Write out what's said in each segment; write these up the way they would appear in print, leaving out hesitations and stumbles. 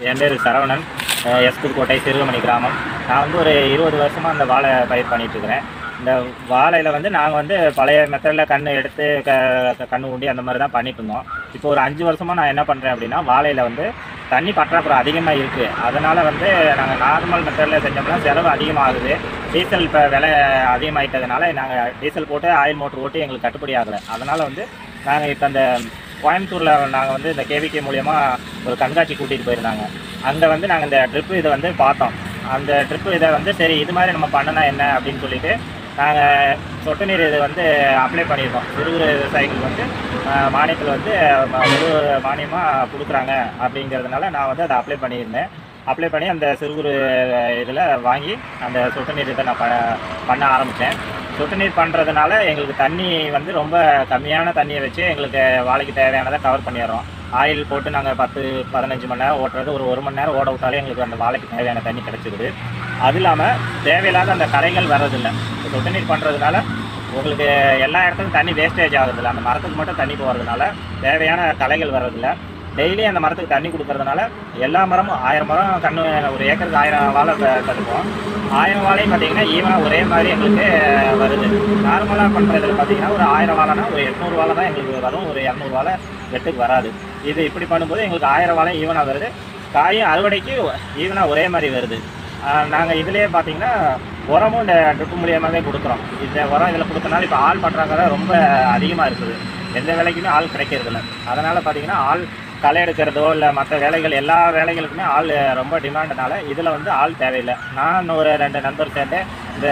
என் பேர் சரவணன், புதுக்கோட்டை சிறுகமணி கிராமம். நான் வந்து ஒரு 20 வருஷமாக அந்த வாழை பயிர் பண்ணிகிட்ருக்கிறேன். இந்த வாழையில் வந்து நாங்கள் வந்து பழைய மெத்தடில் கன்று எடுத்து கன்று ஊண்டி அந்த மாதிரி தான் பண்ணிட்டு இருந்தோம். இப்போ ஒரு 5 வருஷமாக நான் என்ன பண்ணுறேன் அப்படின்னா, வாழையில் வந்து தண்ணி பற்றாக்குறை அதிகமாக இருக்குது. அதனால் வந்து நாங்கள் நார்மல் மெத்தடில் செஞ்சோம்னா செலவு அதிகமாகுது. டீசல் இப்போ விலை அதிகமாகிட்டதுனால நாங்கள் டீசல் போட்டு ஆயில் மோட்டர் ஓட்டி எங்களுக்கு கட்டுப்படி ஆகலை. அதனால் வந்து நாங்கள் இப்போ அந்த கோயம்புத்தூரில் நாங்கள் வந்து இந்த கேவிகே மூலயமா ஒரு கண்காட்சி கூட்டிகிட்டு போயிருந்தாங்க. அங்கே வந்து நாங்கள் இந்த ட்ரிப்பு இதை வந்து பார்த்தோம். அந்த ட்ரிப்பு இதை வந்து சரி இது மாதிரி நம்ம பண்ணனா என்ன அப்படின்னு சொல்லிட்டு நாங்கள் சொட்டு நீர் இது வந்து அப்ளை பண்ணியிருக்கோம். சிறு குறு விவசாயிகளுக்கு வந்து மானியத்தில் வந்து ஒரு மானியமாக கொடுக்குறாங்க அப்படிங்கிறதுனால நான் வந்து அதை அப்ளை பண்ணி அந்த சிறு குறு இதில் வாங்கி அந்த சொட்டு நீர் இதை நான் பண்ண ஆரம்பித்தேன். சொட்டு நீர் பண்ணுறதுனால எங்களுக்கு தண்ணி வந்து ரொம்ப கம்மியான தண்ணியை வச்சு எங்களுக்கு வாழைக்கு தேவையானதை கவர் பண்ணிடுறோம். ஆயில் போட்டு நாங்கள் 10-15 மணி நேரம் ஓட்டுறது, ஒரு 1 மணி நேரம் ஓட விட்டாலே எங்களுக்கு அந்த வாழைக்கு தேவையான தண்ணி கிடச்சிடுது. அது இல்லாமல் தேவையில்லாத அந்த கரைகள் வர்றதில்லை. சொட்டு நீர் பண்ணுறதுனால உங்களுக்கு எல்லா இடத்துக்கும் தண்ணி வேஸ்டேஜ் ஆகுறதில்ல. அந்த மரத்துக்கு மட்டும் தண்ணி போகிறதுனால தேவையான களைகள் வர்றதில்லை. டெய்லி அந்த மரத்துக்கு தண்ணி கொடுக்கறதுனால எல்லா மரமும் 1000 மரம் கன்று, ஒரு ஏக்கருக்கு 1000 வாழை தடுப்போம். 1000 வாழையும் பார்த்தீங்கன்னா ஈவனாக ஒரே மாதிரி எங்களுக்கு வருது. நார்மலாக பண்ணுறதுல பார்த்தீங்கன்னா ஒரு 1000 வாழைனா ஒரு 800 வாழை தான் எங்களுக்கு வரும், ஒரு 200 வாழை வெட்டுக்கு வராது. இது இப்படி பண்ணும்போது எங்களுக்கு 1000 வாழை ஈவனாக வருது. காயும் அறுவடைக்கு ஈவனாக ஒரே மாதிரி வருது. நாங்கள் இதிலே பார்த்தீங்கன்னா உரமும் இந்த ட்ரிப்பு மூலியமாகவே கொடுக்குறோம். இந்த உரம் இதில் கொடுத்தனால இப்போ ஆள் பற்றாக்குறை ரொம்ப அதிகமாக இருக்குது. எந்த வேலைக்குமே ஆள் கிடைக்கிறதில்ல. அதனால் பார்த்தீங்கன்னா ஆள் களை எடுக்கிறதோ இல்லை மற்ற வேலைகள் எல்லா வேலைகளுக்குமே ஆள் ரொம்ப டிமாண்டனால இதில் வந்து ஆள் தேவையில்லை. நான் ஒரு 2 நண்பர் சேர்ந்து இந்த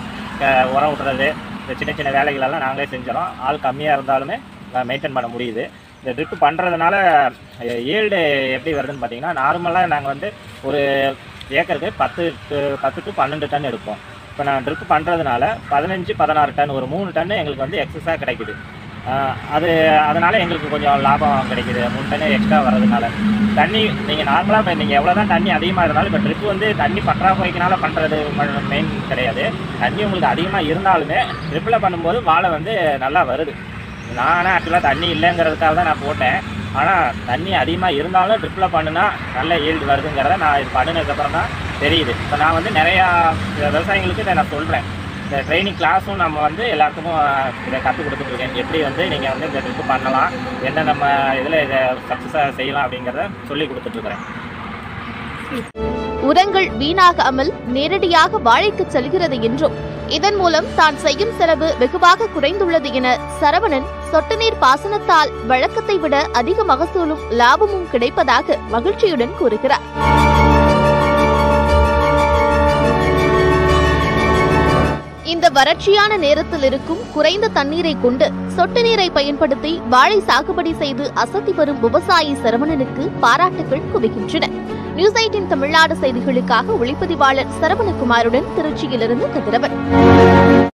உரம் விட்டுறது, இந்த சின்ன சின்ன வேலைகளெல்லாம் நாங்களே செஞ்சிடறோம். ஆள் கம்மியாக இருந்தாலுமே மெயின்டைன் பண்ண முடியுது. இந்த ட்ரிப்பு பண்ணுறதுனால ஈல்டு எப்படி வருதுன்னு பார்த்தீங்கன்னா, நார்மலாக நாங்கள் வந்து ஒரு ஏக்கருக்கு 10 to 12 டன் எடுப்போம். இப்போ நான் ட்ரிப்பு பண்ணுறதுனால 15-16 டன், ஒரு 3 டன்னு எங்களுக்கு வந்து எக்ஸஸாக கிடைக்குது. அதனால் எங்களுக்கு கொஞ்சம் லாபம் கிடைக்கிது. 3 டன் எக்ஸ்ட்ரா வர்றதுனால. தண்ணி நீங்கள் நார்மலாக இப்போ நீங்கள் எவ்வளோ தான் தண்ணி அதிகமாக இருந்தாலும், இப்போ ட்ரிப்பு வந்து தண்ணி பற்றாக்குறைக்கினால பண்ணுறது மெயின் கிடையாது. தண்ணி உங்களுக்கு அதிகமாக இருந்தாலுமே ட்ரிப்பில் பண்ணும்போது வாழை வந்து நல்லா வருது. நானே ஆக்சுவலாக தண்ணி இல்லைங்கிறதுக்காக தான் நான் போட்டேன். ஆனால் தண்ணி அதிகமாக இருந்தாலும் ட்ரிப்பில் பண்ணுனா நல்ல ஈல்டு வருதுங்கிறத நான் இது பண்ணினதுக்கப்புறம் தான் தெரியுது. இப்போ நான் வந்து நிறையா விவசாயிகளுக்கு இதை நான் சொல்கிறேன். இந்த ட்ரைனிங் கிளாஸும் நம்ம வந்து எல்லாத்துக்கும் இதை கற்றுக் கொடுத்துட்ருக்கேன். எப்படி வந்து நீங்கள் வந்து இந்த ட்ரிப்பு பண்ணலாம், என்ன நம்ம இதில் இதை சக்ஸஸாக செய்யலாம் அப்படிங்கிறத சொல்லி கொடுத்துட்ருக்குறேன். உரங்கள் வீணாகாமல் நேரடியாக வாழைக்கு செல்கிறது என்றும் இதன் மூலம் தான் செய்யும் செலவு வெகுவாக குறைந்துள்ளது என சரவணன் சொட்டு நீர் பாசனத்தால் வழக்கத்தை விட அதிக மகசூலும் லாபமும் கிடைப்பதாக மகிழ்ச்சியுடன் கூறுகிறார். இந்த வறட்சியான நேரத்தில் இருக்கும் குறைந்த தண்ணீரை கொண்டு சொட்டு நீரை பயன்படுத்தி வாழை சாகுபடி செய்து அசத்தி வரும் விவசாயி சரவணனுக்கு பாராட்டுகள் குவிக்கின்றன. நியூஸ் 18 தமிழ்நாடு செய்திகளுக்காக ஒளிப்பதிவாளர் சரவணகுமாருடன் திருச்சியிலிருந்து கதிரவன்.